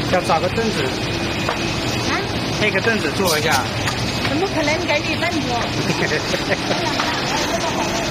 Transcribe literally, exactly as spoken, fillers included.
要找个凳子， 啊？ 配个凳子坐一下。 怎么可能给你凳子？